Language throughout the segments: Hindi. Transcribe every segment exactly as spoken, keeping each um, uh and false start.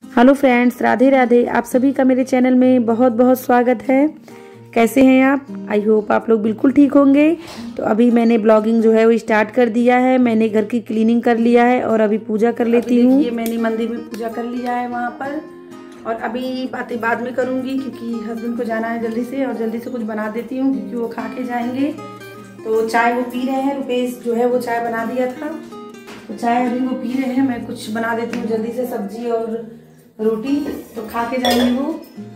Hello friends, Radhe Radhe. आप सभी का मेरे चैनल में बहुत बहुत स्वागत है। कैसे हैं आप? आई होप आप लोग बिल्कुल ठीक होंगे। तो अभी मैंने ब्लॉगिंग जो है वो स्टार्ट कर दिया है। मैंने घर की क्लीनिंग कर लिया है और अभी पूजा कर लेती हूँ। ये मैंने मंदिर में पूजा कर लिया है वहाँ पर, और अभी बातें बाद में करूँगी क्योंकि हस्बैंड को जाना है जल्दी से, और जल्दी से कुछ बना देती हूँ क्योंकि वो खा के जाएंगे। तो चाय वो पी रहे हैं, रुपेश जो है वो चाय बना दिया था, तो चाय अभी वो पी रहे हैं। मैं कुछ बना देती हूँ जल्दी से, सब्जी और रोटी, तो खा के जाएंगे वो।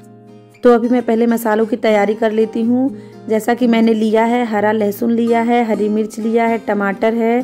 तो अभी मैं पहले मसालों की तैयारी कर लेती हूँ। जैसा कि मैंने लिया है, हरा लहसुन लिया है, हरी मिर्च लिया है, टमाटर है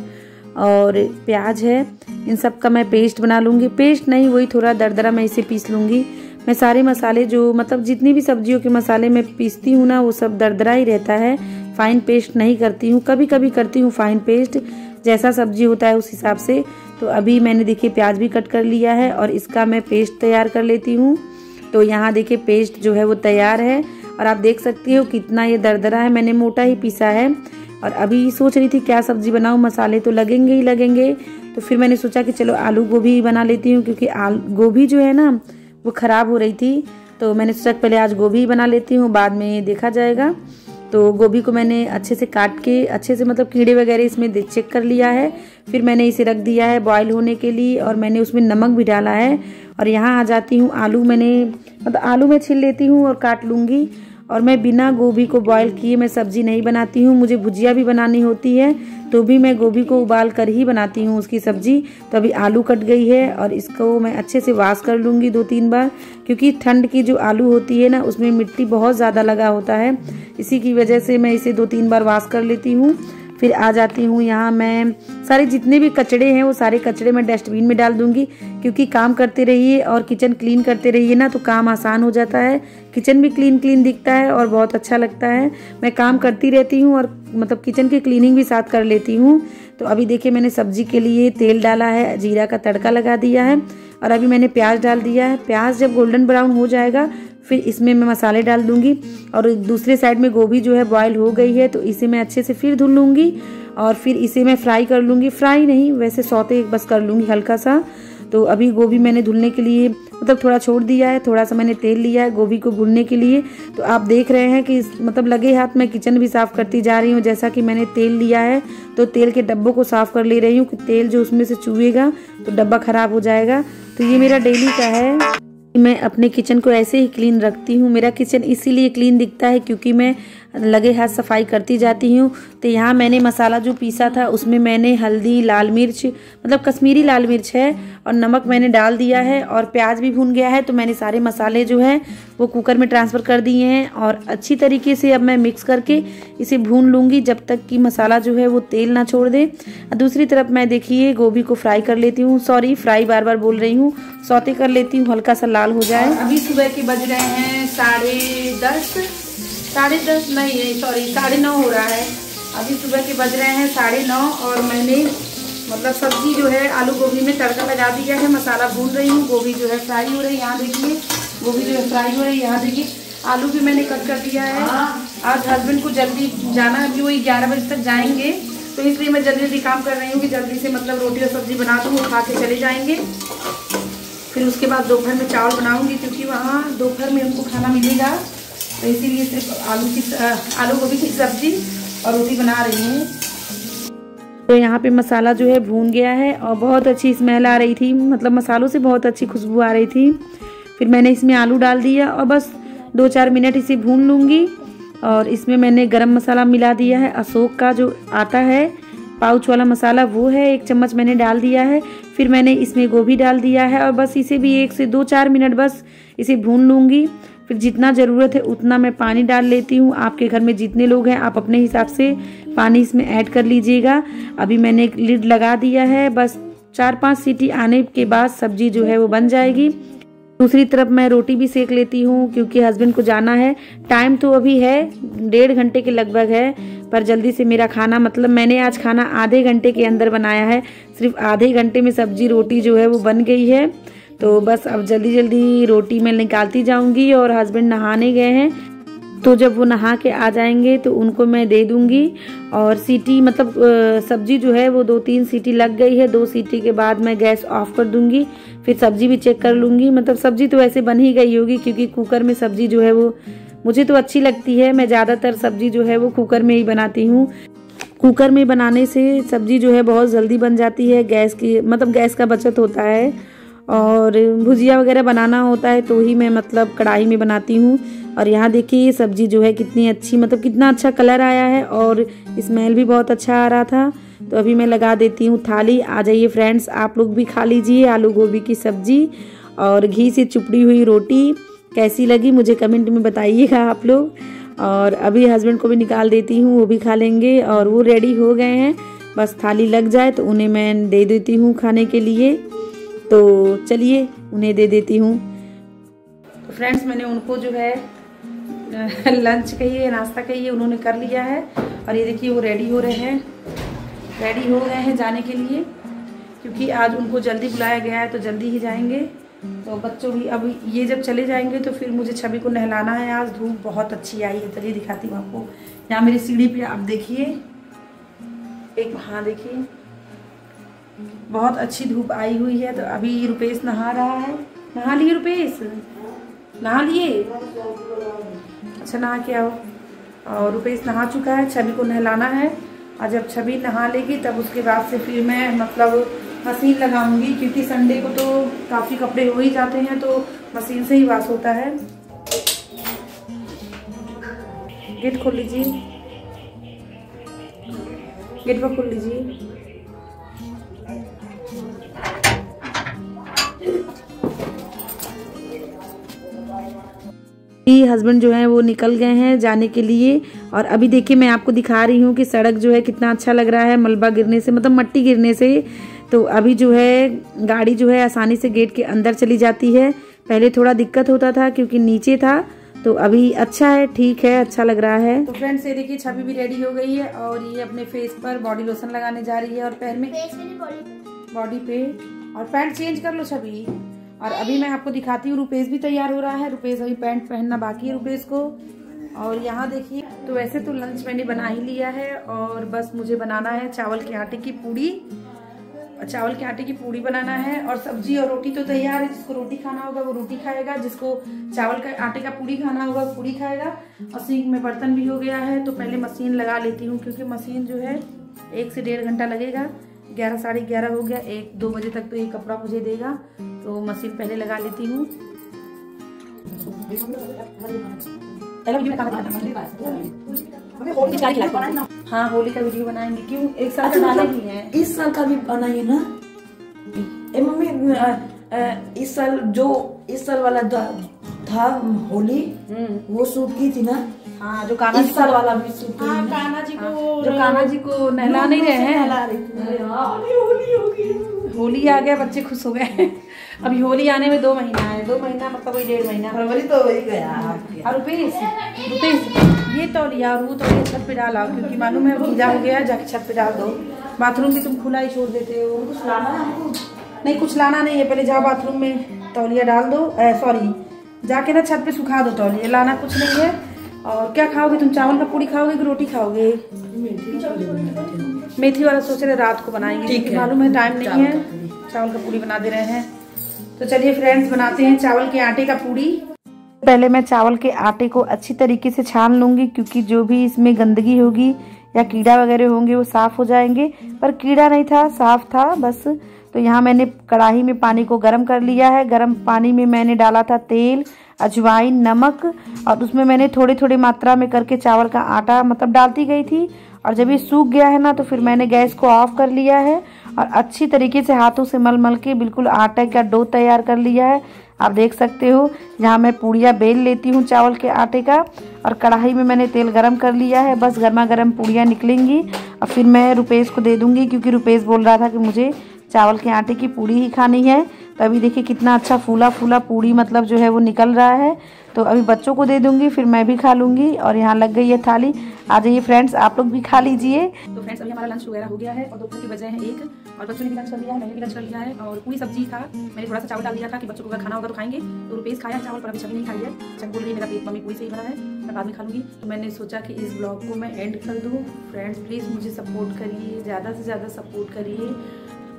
और प्याज है। इन सब का मैं पेस्ट बना लूँगी। पेस्ट नहीं, वही थोड़ा दरदरा मैं इसे पीस लूँगी। मैं सारे मसाले जो मतलब जितनी भी सब्जियों के मसाले मैं पीसती हूँ ना, वो सब दरदरा ही रहता है, फाइन पेस्ट नहीं करती हूँ। कभी कभी करती हूँ फाइन पेस्ट, जैसा सब्जी होता है उस हिसाब से। तो अभी मैंने देखिए प्याज भी कट कर लिया है और इसका मैं पेस्ट तैयार कर लेती हूँ। तो यहाँ देखिए पेस्ट जो है वो तैयार है, और आप देख सकती हो कितना ये दरदरा है। मैंने मोटा ही पीसा है। और अभी सोच रही थी क्या सब्जी बनाऊँ, मसाले तो लगेंगे ही लगेंगे। तो फिर मैंने सोचा कि चलो आलू गोभी बना लेती हूँ, क्योंकि आलू गोभी जो है ना वो ख़राब हो रही थी। तो मैंने सोचा पहले आज गोभी बना लेती हूँ, बाद में देखा जाएगा। तो गोभी को मैंने अच्छे से काट के, अच्छे से मतलब कीड़े वगैरह इसमें चेक कर लिया है। फिर मैंने इसे रख दिया है बॉईल होने के लिए, और मैंने उसमें नमक भी डाला है। और यहाँ आ जाती हूँ, आलू मैंने मतलब आलू मैं छील लेती हूँ और काट लूँगी। और मैं बिना गोभी को बॉईल किए मैं सब्जी नहीं बनाती हूँ। मुझे भुजिया भी बनानी होती है तो भी मैं गोभी को उबाल कर ही बनाती हूँ उसकी सब्जी। तो अभी आलू कट गई है और इसको मैं अच्छे से वॉश कर लूँगी दो तीन बार, क्योंकि ठंड की जो आलू होती है ना उसमें मिट्टी बहुत ज़्यादा लगा होता है। इसी की वजह से मैं इसे दो तीन बार वॉश कर लेती हूँ। फिर आ जाती हूँ यहाँ, मैं सारे जितने भी कचड़े हैं वो सारे कचड़े मैं डस्टबिन में डाल दूंगी, क्योंकि काम करते रहिए और किचन क्लीन करते रहिए ना तो काम आसान हो जाता है। किचन भी क्लीन क्लीन दिखता है और बहुत अच्छा लगता है। मैं काम करती रहती हूँ और मतलब किचन की क्लीनिंग भी साथ कर लेती हूँ। तो अभी देखिए मैंने सब्जी के लिए तेल डाला है, जीरा का तड़का लगा दिया है, और अभी मैंने प्याज डाल दिया है। प्याज जब गोल्डन ब्राउन हो जाएगा फिर इसमें मैं मसाले डाल दूंगी। और दूसरे साइड में गोभी जो है बॉईल हो गई है, तो इसे मैं अच्छे से फिर धुल लूँगी और फिर इसे मैं फ्राई कर लूँगी। फ्राई नहीं, वैसे सौते बस कर लूँगी हल्का सा। तो अभी गोभी मैंने धुलने के लिए मतलब थोड़ा छोड़ दिया है, थोड़ा सा मैंने तेल लिया है गोभी को भूनने के लिए। तो आप देख रहे हैं कि मतलब लगे हाथ मैं किचन भी साफ़ करती जा रही हूँ। जैसा कि मैंने तेल लिया है तो तेल के डब्बों को साफ़ कर ले रही हूँ, कि तेल जो उसमें से चुएगा तो डब्बा ख़राब हो जाएगा। तो ये मेरा डेली का है, मैं अपने किचन को ऐसे ही क्लीन रखती हूँ। मेरा किचन इसीलिए क्लीन दिखता है क्योंकि मैं लगे हाथ सफाई करती जाती हूँ। तो यहाँ मैंने मसाला जो पीसा था उसमें मैंने हल्दी, लाल मिर्च मतलब कश्मीरी लाल मिर्च है और नमक मैंने डाल दिया है, और प्याज भी भून गया है। तो मैंने सारे मसाले जो है वो कुकर में ट्रांसफ़र कर दिए हैं, और अच्छी तरीके से अब मैं मिक्स करके इसे भून लूँगी जब तक कि मसाला जो है वो तेल ना छोड़ दे। दूसरी तरफ मैं देखिए गोभी को फ्राई कर लेती हूँ, सॉरी फ्राई बार बार बोल रही हूँ, सौते कर लेती हूँ, हल्का सा लाल हो जाए। अभी सुबह के बज रहे हैं साढ़े दस साढ़े दस नहीं सॉरी साढ़े नौ हो रहा है। अभी सुबह के बज रहे हैं साढ़े नौ, और मैंने मतलब सब्जी जो है आलू गोभी में तड़का लगा दिया है, मसाला भून रही हूँ, गोभी जो है फ्राई हो रही है। यहाँ देखिए गोभी जो है फ्राई हो रही है। यहाँ देखिए आलू भी मैंने कट कर दिया है। आज हस्बैंड को जल्दी जाना है, अभी वही ग्यारह बजे तक जाएंगे, तो इसलिए मैं जल्दी जल्दी काम कर रही हूँ कि जल्दी से मतलब रोटी और सब्जी बना दूँ, वो खा के चले जाएंगे। फिर उसके बाद दोपहर में चावल बनाऊँगी, क्योंकि वहाँ दोपहर में उनको खाना मिलेगा। तो इसीलिए सिर्फ आलू की आलू गोभी की सब्जी और रोटी बना रही हूँ। तो यहाँ पे मसाला जो है भून गया है और बहुत अच्छी स्मेल आ रही थी, मतलब मसालों से बहुत अच्छी खुशबू आ रही थी। फिर मैंने इसमें आलू डाल दिया और बस दो चार मिनट इसे भून लूँगी। और इसमें मैंने गरम मसाला मिला दिया है, अशोक का जो आता है पाउच वाला मसाला, वो है एक चम्मच मैंने डाल दिया है। फिर मैंने इसमें गोभी डाल दिया है और बस इसे भी एक से दो चार मिनट बस इसे भून लूँगी। फिर जितना ज़रूरत है उतना मैं पानी डाल लेती हूँ। आपके घर में जितने लोग हैं आप अपने हिसाब से पानी इसमें ऐड कर लीजिएगा। अभी मैंने एक लिड लगा दिया है, बस चार पांच सीटी आने के बाद सब्जी जो है वो बन जाएगी। दूसरी तरफ मैं रोटी भी सेक लेती हूँ, क्योंकि हस्बैंड को जाना है। टाइम तो अभी है डेढ़ घंटे के लगभग है, पर जल्दी से मेरा खाना मतलब मैंने आज खाना आधे घंटे के अंदर बनाया है। सिर्फ आधे घंटे में सब्जी रोटी जो है वो बन गई है। तो बस अब जल्दी जल्दी रोटी मैं निकालती जाऊंगी, और हस्बैंड नहाने गए हैं, तो जब वो नहा के आ जाएंगे तो उनको मैं दे दूंगी। और सीटी मतलब सब्जी जो है वो दो तीन सीटी लग गई है, दो सीटी के बाद मैं गैस ऑफ कर दूंगी। फिर फिर सब्जी भी चेक कर लूँगी। मतलब सब्जी तो वैसे बन ही गई होगी क्योंकि कुकर में सब्जी जो है वो मुझे तो अच्छी लगती है। मैं ज़्यादातर सब्जी जो है वो कुकर में ही बनाती हूँ। कुकर में बनाने से सब्जी जो है बहुत जल्दी बन जाती है, गैस की मतलब गैस का बचत होता है। और भुजिया वगैरह बनाना होता है तो ही मैं मतलब कढ़ाई में बनाती हूँ। और यहाँ देखिए ये सब्जी जो है कितनी अच्छी, मतलब कितना अच्छा कलर आया है और स्मेल भी बहुत अच्छा आ रहा था। तो अभी मैं लगा देती हूँ थाली। आ जाइए फ्रेंड्स, आप लोग भी खा लीजिए आलू गोभी की सब्जी और घी से चुपड़ी हुई रोटी। कैसी लगी मुझे कमेंट में बताइएगा आप लोग। और अभी हस्बैंड को भी निकाल देती हूँ, वो भी खा लेंगे। और वो रेडी हो गए हैं, बस थाली लग जाए तो उन्हें मैं दे देती हूँ खाने के लिए। तो चलिए उन्हें दे देती हूँ। तो फ्रेंड्स मैंने उनको जो है लंच कहिए नाश्ता कहिए उन्होंने कर लिया है। और ये देखिए वो रेडी हो रहे हैं, रेडी हो गए हैं जाने के लिए क्योंकि आज उनको जल्दी बुलाया गया है तो जल्दी ही जाएंगे। तो बच्चों भी अब ये जब चले जाएंगे तो फिर मुझे छवि को नहलाना है। आज धूप बहुत अच्छी आई है, चलिए दिखाती हूँ आपको। यहाँ मेरी सीढ़ी पे आप देखिए, एक वहाँ देखिए बहुत अच्छी धूप आई हुई है। तो अभी रुपेश नहा रहा है। नहा लिए रुपेश? नहा लिए? अच्छा नहा के आओ। और रुपेश नहा चुका है, छवि को नहलाना है। और जब छवि नहा लेगी तब उसके बाद से फिर मैं मतलब मशीन लगाऊंगी क्योंकि संडे को तो काफ़ी कपड़े हो ही जाते हैं तो मशीन से ही वाश होता है। गेट खोल लीजिए, गेट पर खोल लीजिए। हस्बैंड जो है वो निकल गए हैं जाने के लिए। और अभी देखिए मैं आपको दिखा रही हूँ कि सड़क जो है कितना अच्छा लग रहा है मलबा गिरने से, मतलब मट्टी गिरने से। तो अभी जो है गाड़ी जो है आसानी से गेट के अंदर चली जाती है। पहले थोड़ा दिक्कत होता था क्योंकि नीचे था, तो अभी अच्छा है, ठीक है, अच्छा लग रहा है। तो फ्रेंड्स ये देखिए छवि भी रेडी हो गई है और ये अपने फेस पर बॉडी लोशन लगाने जा रही है और पैर में बॉडी पे। और पैंट चेंज कर लो छवि। और अभी मैं आपको दिखाती हूँ रुपेश भी तैयार हो रहा है। रुपेश अभी पैंट पहनना बाकी है रुपेश को। और यहाँ देखिए तो वैसे तो लंच मैंने बना ही लिया है और बस मुझे बनाना है चावल के आटे की पूड़ी। चावल के आटे की पूड़ी बनाना है और सब्जी और रोटी तो तैयार है। जिसको रोटी खाना होगा वो रोटी खाएगा, जिसको चावल का आटे का पूड़ी खाना होगा वो पूड़ी खाएगा। और सिंक में बर्तन भी हो गया है तो पहले मशीन लगा लेती हूँ क्योंकि मशीन जो है एक से डेढ़ घंटा लगेगा। ग्यारह साढ़े ग्यारह हो गया, एक दो बजे तक तो ये कपड़ा मुझे देगा, तो मशीन पहले लगा लेती हूँ। हाँ होली का वीडियो बनाएंगे। क्यों एक साल का डाले भी है, इस साल का भी बनाइए ना। ए मम्मी इस साल जो इस साल वाला था होली वो सूट की थी ना। हाँ जो कान्हा इस साल वाला भी सूट। हाँ कान्हा जी को जो कान्हा जी को नहला नहीं रहे हैं। होली आ गया, बच्चे खुश हो गए। अभी होली आने में दो महीना है, दो महीना मतलब वही डेढ़ महीना, फरवरी तो वही गया। और रुपेश रुपेश ये तौलिया और वो तौलिया छत पे डाला क्योंकि मालूम है गीला हो गया, जाके छत पे डाल दो। बाथरूम भी तुम खुला ही छोड़ देते हो। कुछ लाना है हमको? नहीं कुछ लाना नहीं है, पहले जाओ बाथरूम में तौलिया डाल दो, सॉरी जाके ना छत पे सुखा दो तौलिया, लाना कुछ नहीं है। और क्या खाओगे तुम, चावल का पूड़ी खाओगे कि रोटी खाओगे? मेथी वाला सोच रहे रात को बनाएंगे क्योंकि मालूम है टाइम नहीं है, चावल का पूड़ी बना दे रहे हैं। तो चलिए फ्रेंड्स बनाते हैं चावल के आटे का पूड़ी। पहले मैं चावल के आटे को अच्छी तरीके से छान लूंगी क्योंकि जो भी इसमें गंदगी होगी या कीड़ा वगैरह होंगे वो साफ हो जाएंगे। पर कीड़ा नहीं था, साफ था बस। तो यहाँ मैंने कढ़ाई में पानी को गर्म कर लिया है। गर्म पानी में मैंने डाला था तेल, अजवाइन, नमक और उसमें मैंने थोड़ी थोड़ी मात्रा में करके चावल का आटा मतलब डालती गई थी। और जब ये सूख गया है ना तो फिर मैंने गैस को ऑफ कर लिया है और अच्छी तरीके से हाथों से मल मल के बिल्कुल आटे का डो तैयार कर लिया है। आप देख सकते हो यहाँ मैं पूड़ियाँ बेल लेती हूँ चावल के आटे का। और कढ़ाई में मैंने तेल गरम कर लिया है, बस गर्मा गर्म पूड़ियाँ निकलेंगी और फिर मैं रुपेश को दे दूँगी क्योंकि रुपेश बोल रहा था कि मुझे चावल के आटे की पूड़ी ही खानी है। तो अभी देखिए कितना अच्छा फूला फूला पूड़ी मतलब जो है वो निकल रहा है। तो अभी बच्चों को दे दूंगी, फिर मैं भी खा लूंगी। और यहाँ लग गई है थाली। आ जाइए फ्रेंड्स, आप लोग भी खा लीजिए। तो फ्रेंड्स अभी हमारा लंच वगैरह हो गया है और दोपहर की बजे है एक, और बच्चों ने भी लंच कर लिया है, मैंने भी लंच कर लिया है। और पूरी सब्जी था, मैंने थोड़ा सा चावल डाल दिया था कि बच्चों को अगर खाना होगा तो खाएंगे। तो रुपेश खाया चावल पर अभी छवि नहीं खाई है। छवि बोल रही मेरा पेट मम्मी पूरी से ही भरा है, मैं बाद में खा लूँगी। तो मैंने सोचा कि इस ब्लॉग को मैं एंड कर दूँ। फ्रेंड्स प्लीज़ मुझे सपोर्ट करिए, ज़्यादा से ज़्यादा सपोर्ट करिए।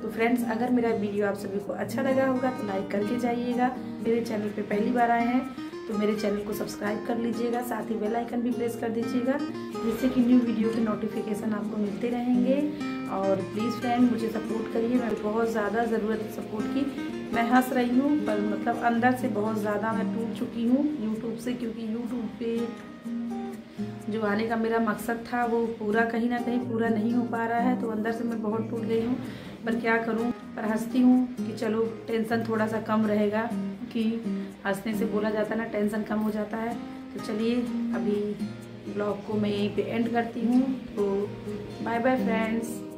तो फ्रेंड्स, अगर मेरा वीडियो आप सभी को अच्छा लगा होगा तो लाइक करके जाइएगा। मेरे चैनल पे पहली बार आए हैं तो मेरे चैनल को सब्सक्राइब कर लीजिएगा, साथ ही बेल आइकन भी प्रेस कर दीजिएगा, जिससे कि न्यू वीडियो के नोटिफिकेशन आपको मिलते रहेंगे। और प्लीज़ फ्रेंड, मुझे सपोर्ट करिए, मैं बहुत ज़्यादा ज़रूरत है सपोर्ट की। मैं हंस रही हूँ पर मतलब अंदर से बहुत ज़्यादा मैं टूट चुकी हूँ यूट्यूब से, क्योंकि यूट्यूब पे जो आने का मेरा मकसद था वो पूरा कहीं ना कहीं पूरा नहीं हो पा रहा है। तो अंदर से मैं बहुत टूट गई हूँ, पर क्या करूँ। पर हंसती हूँ कि चलो टेंशन थोड़ा सा कम रहेगा, कि हंसने से बोला जाता है ना, टेंशन कम हो जाता है। तो चलिए अभी ब्लॉग को मैं यहीं पे एंड करती हूँ। तो बाय बाय फ्रेंड्स।